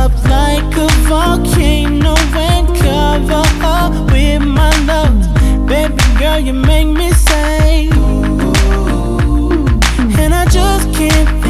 up like a volcano and cover up with my love. Baby girl, you make me say, and I just can't